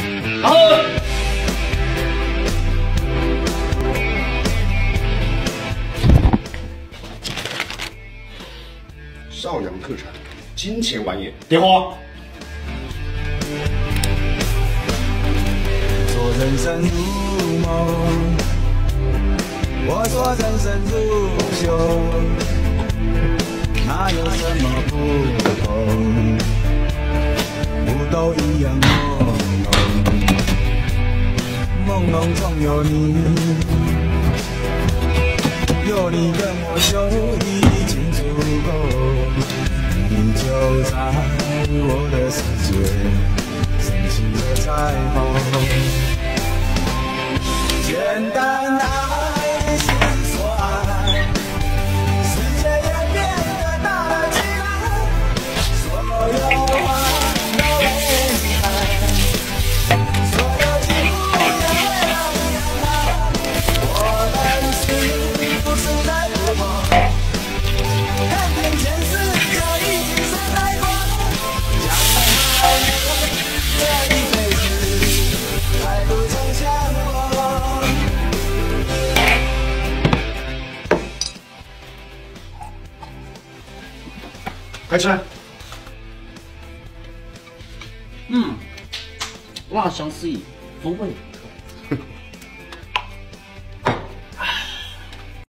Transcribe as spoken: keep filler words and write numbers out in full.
好。 邵阳特产金钱玩意， 电话。 说人生如梦，我说人生如秀，哪有什么不同？不都一样朦胧，朦胧中有你，有你跟我就已经足够。你就在我的世界，升起了彩虹。简单爱是说爱，世界也变得大了起来，所有话都会离开，所有幸福也会让你来。我们是不是在做梦？看遍前世就已经是来过，将来这一辈子还不曾想过。 开吃。 嗯，辣香四溢，风味